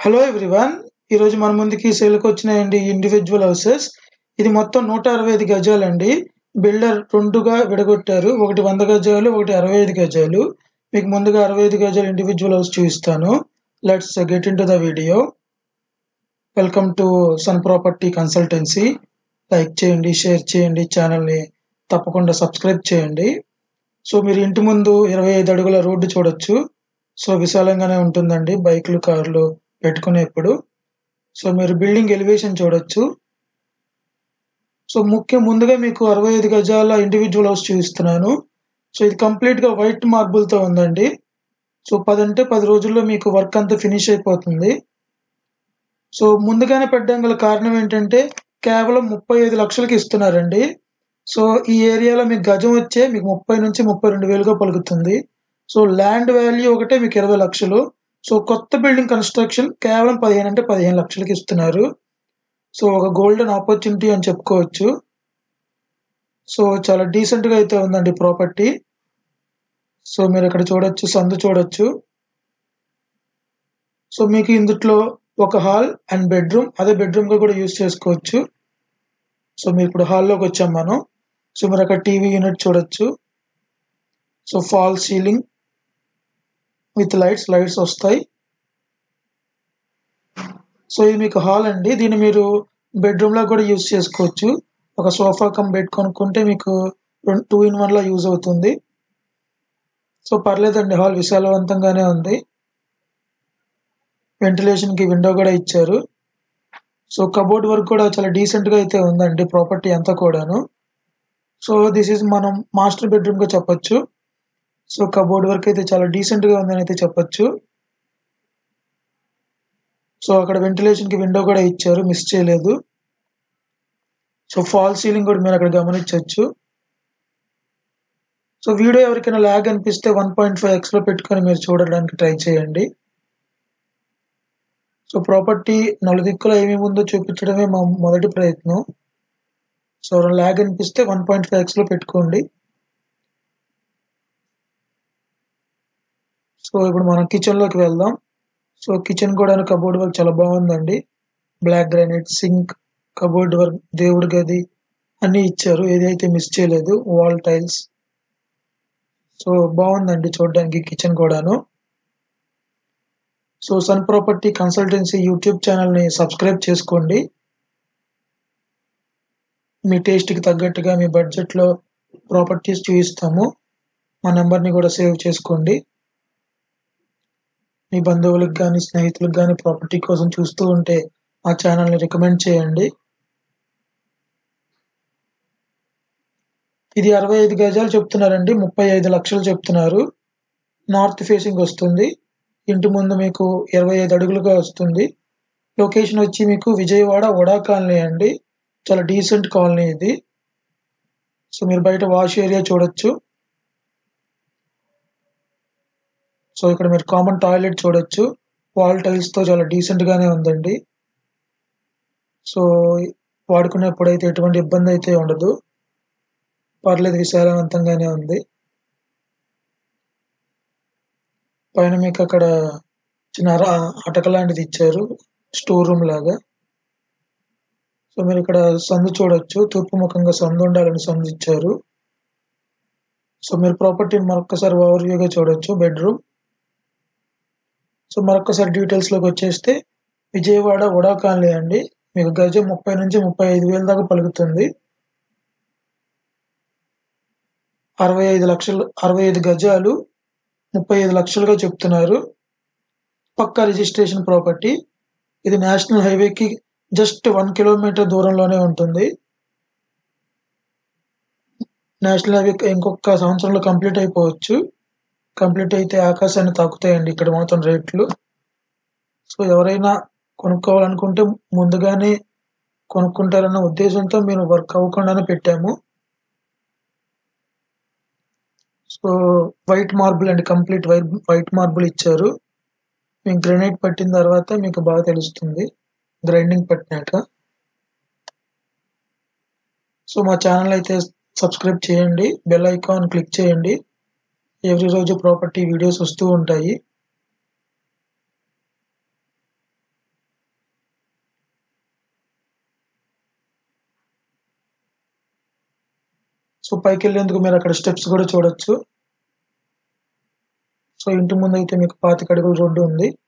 Hello everyone. ఈరోజు మన ముందుకి సేల్కి వచ్చినాయండి ఇండివిజువల్ హౌసెస్. ఇది మొత్తం 165 గజాలండి. బిల్డర్ రెండుగా విడగొట్టారు. ఒకటి 100 గజాలు, ఒకటి 65 గజాలు. మీకు ముందుగా 65 గజాలు ఇండివిజువల్ హౌస్ చూపిస్తాను. Let's get in to the video. Welcome to sun property consultancy. Like చేయండి, షేర్ చేయండి, ఛానల్ని తప్పకుండా సబ్స్క్రైబ్ చేయండి. సో మీరు ఇంటి ముందు 25 అడుగుల రోడ్డు చూడొచ్చు. సో విశాలంగానే ఉంటుందండి బైక్లు, కార్లు పెట్టుకునేప్పుడు. సో మీరు బిల్డింగ్ ఎలివేషన్ చూడొచ్చు. సో ముందుగా మీకు 65 గజాల ఇండివిజువల్ హౌస్ చూపిస్తున్నాను. సో ఇది కంప్లీట్ గా వైట్ మార్బుల్ తో ఉందండి. సో 10 రోజుల్లో మీకు వర్క్ అంతా ఫినిష్ అయిపోతుంది. సో ముందుగానే పెట్టడం గల కారణం ఏంటంటే కేవలం 35 లక్షలకి ఇస్తున్నారండి. సో ఈ ఏరియాలో మీకు గజం వచ్చే మీకు 30 నుంచి 32 వేలుగా పలుకుతుంది. సో ల్యాండ్ వాల్యూ ఒకటే మీకు 20 లక్షలు. సో కొత్త బిల్డింగ్ కన్స్ట్రక్షన్ కేవలం 15 లక్షలకి ఇస్తున్నారు. సో ఒక గోల్డెన్ ఆపర్చునిటీ అని చెప్పుకోవచ్చు. సో చాలా డీసెంట్ గా అయితే ఉందండి ప్రాపర్టీ. సో మీరు ఇక్కడ చూడొచ్చు, సందు చూడొచ్చు. సో మీకు ఇందులో ఒక హాల్ అండ్ బెడ్రూమ్, అదే బెడ్రూమ్ గా కూడా యూజ్ చేసుకోవచ్చు. సో మీరు ఇప్పుడు హాల్లోకి వచ్చాం మనం. సో మీరు అక్కడ టీవీ యూనిట్ చూడొచ్చు. So fall ceiling with lights వస్తాయి. సో ఇది మీకు హాల్ అండి. దీన్ని మీరు బెడ్రూమ్ లా కూడా యూజ్ చేసుకోవచ్చు. ఒక సోఫా కమ్ బెడ్ కొనుక్కుంటే మీకు 2 in 1 లా యూజ్ అవుతుంది. సో పర్లేదండి, హాల్ విశాలవంతంగానే ఉంది. వెంటిలేషన్ కి విండో కూడా ఇచ్చారు. సో కబోర్డ్ వర్క్ కూడా చాలా డీసెంట్ గా అయితే ఉందండి ప్రాపర్టీ అంతా కూడాను. సో దిస్ ఈజ్ మనం మాస్టర్ బెడ్రూమ్ గా చెప్పొచ్చు. సో కబోర్డ్ వర్క్ అయితే చాలా డీసెంట్ గా ఉందని అయితే చెప్పొచ్చు. సో అక్కడ వెంటిలేషన్ కి విండో కూడా ఇచ్చారు, మిస్ చేయలేదు. సో ఫాల్ సీలింగ్ కూడా మీరు అక్కడ గమనించవచ్చు. సో వీడియో ఎవరికైనా లాగ్ అనిపిస్తే 1.5x లో పెట్టుకొని మీరు చూడడానికి ట్రై చేయండి. సో ప్రాపర్టీ నలుదిక్కులో ఏమేమి ఉందో చూపించడమే మా మొదటి ప్రయత్నం. సో లాగ్ అనిపిస్తే 1.5x లో పెట్టుకోండి. సో ఇప్పుడు మనం కిచెన్ లోకి వెళ్దాం. సో కిచెన్ కూడా కబోర్డ్ వర్క్ చాలా బాగుందండి. Black granite sink, cupboard work, దేవుడి గది అన్ని ఇచ్చారు, ఏదైతే మిస్ చేయలేదు. Wall tiles. సో బాగుందండి చూడడానికి కిచెన్ కూడాను. So sun property consultancy YouTube ఛానల్ని సబ్స్క్రైబ్ చేసుకోండి. మీ టేస్ట్కి తగ్గట్టుగా మీ బడ్జెట్లో ప్రాపర్టీస్ చూపిస్తాము. మా నెంబర్ని కూడా సేవ్ చేసుకోండి. మీ బంధువులకు కానీ స్నేహితులకు కానీ ప్రాపర్టీ కోసం చూస్తూ ఉంటే మా ఛానల్ని రికమెండ్ చేయండి. ఇది 65 గజాలు చెప్తున్నారండి, 35 లక్షలు చెప్తున్నారు. నార్త్ ఫేసింగ్ వస్తుంది. ఇంటి ముందు మీకు 25 అడుగులుగా వస్తుంది. లొకేషన్ వచ్చి మీకు విజయవాడ వడా కాలనీ అండి. చాలా డీసెంట్ కాలనీ ఇది. సో మీరు బయట వాష్ ఏరియా చూడొచ్చు. సో ఇక్కడ మీరు కామన్ టాయిలెట్ చూడొచ్చు. వాల్ టైల్స్ తో చాలా డీసెంట్ గానే ఉందండి. సో వాడుకునేప్పుడు అయితే ఎటువంటి ఇబ్బంది అయితే ఉండదు. పర్లేదు, విశాలవంతంగానే ఉంది. పైన మీకు అక్కడ చిన్న అటక లాంటిది ఇచ్చారు, స్టోర్ రూమ్ లాగా. సో మీరు ఇక్కడ సందు చూడొచ్చు. తూర్పు ముఖంగా సందు ఉండాలని సందు ఇచ్చారు. సో మీరు ప్రాపర్టీని మరొకసారి ఓవర్వ్యూగా చూడొచ్చు. బెడ్రూమ్. సో మరొకసారి డీటెయిల్స్ లోకి వచ్చేస్తే విజయవాడ వడా కాలనీ అండి. మీకు గజం 30 నుంచి 35 వేల దాకా పలుకుతుంది. 65 గజాలు 35 లక్షలుగా చెప్తున్నారు. పక్కా రిజిస్ట్రేషన్ ప్రాపర్టీ. ఇది నేషనల్ హైవేకి జస్ట్ 1 కిలోమీటర్ దూరంలోనే ఉంటుంది. నేషనల్ హైవే ఇంకొక సంవత్సరంలో కంప్లీట్ అయిపోవచ్చు. కంప్లీట్ అయితే ఆకాశాన్ని తాకుతాయండి ఇక్కడ మాత్రం రేట్లు. సో ఎవరైనా కొనుక్కోవాలనుకుంటే ముందుగానే కొనుక్కుంటారన్న ఉద్దేశంతో మేము వర్క్ అవ్వకుండానే పెట్టాము. సో వైట్ మార్బుల్ అండి, కంప్లీట్ వైట్ మార్బుల్ ఇచ్చారు. మీకు గ్రానైట్ పట్టిన తర్వాత మీకు బాగా తెలుస్తుంది, గ్రైండింగ్ పట్టినాక. సో మా ఛానల్ అయితే సబ్స్క్రైబ్ చేయండి, బెల్ ఐకాన్ క్లిక్ చేయండి. ఎవ్రీ రోజు ప్రాపర్టీ వీడియోస్ వస్తూ ఉంటాయి. సో పైకి వెళ్ళేందుకు మీరు అక్కడ స్టెప్స్ కూడా చూడొచ్చు. సో ఇంటి ముందు అయితే మీకు 25 అడుగుల రోడ్డు ఉంది.